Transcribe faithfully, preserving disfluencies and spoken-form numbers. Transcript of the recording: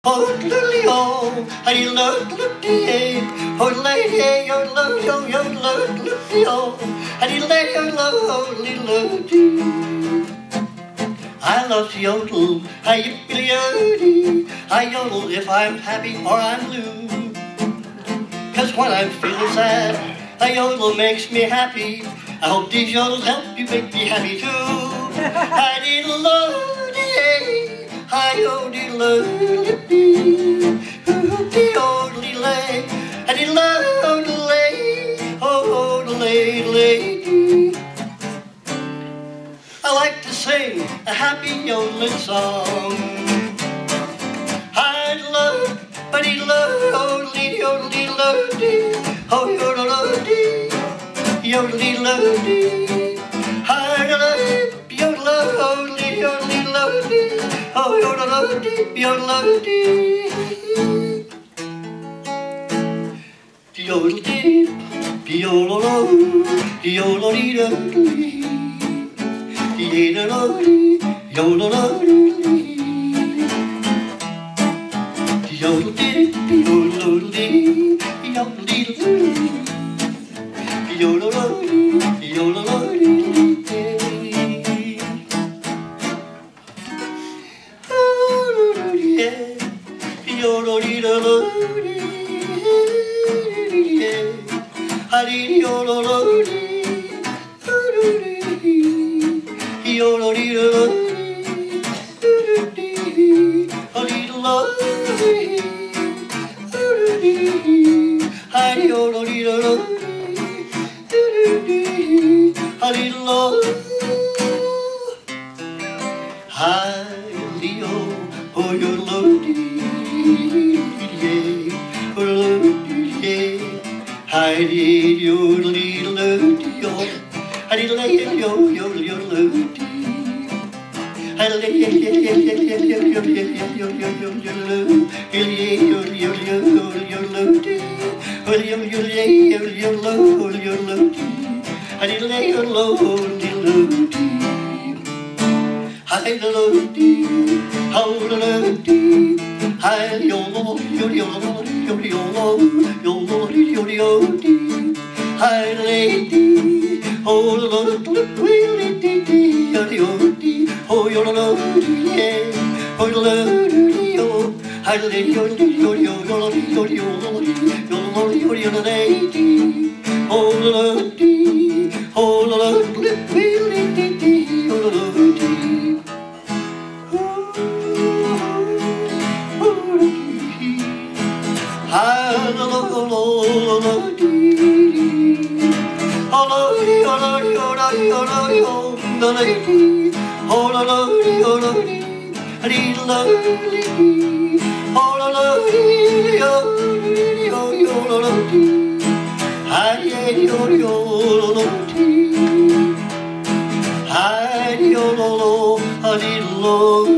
oh lily oh, I love lily oh lady oh love yo yo love lily oh, I lady oh love lily. I love to yodel, I yippee yodel, I yodel if I'm happy or I'm blue. Cause when I'm feeling sad, a yodel makes me happy. I hope these yodels help you make me happy too. I did love dee, I yodel love dee, hoopty yodely lay, I did love the lay, oh the lay lady. I like to sing a happy yodeling song. I'd love, but he loved, oh, yodely lody, oh, yodelody, yodely lody. I'd love, yodel, oh, yodely lody, oh, yodelody, yodelody. Yodelody, yodelo, yodelody. Yodelody, yodelody, yodelody, yodelody, yodelody, yodelody, yodelody. Yodelody, yodelody, yodelody. I did yodel yodel yodel, I did yodel yodel yodel. I did yodel yodel yodel yodel I did yodel I did hold a I yodel yodel yodel yodel yodel yodel. I lady, oh lady, lady, yodel, oh yodel, yeah, oh lady, oh, I lady, yodel, yodel, yodel, yodel, yodel, yodel, lady, oh lady, oh lady, lady, yodel. I love the Lord, oh Lordy, oh Lordy, oh Lordy, oh Lordy, oh the lady, oh Lordy, oh Lordy, I need a Lordy, oh Lordy, oh Lordy, oh Lordy, I need oh Lordy, I need oh Lordy, I need Lord.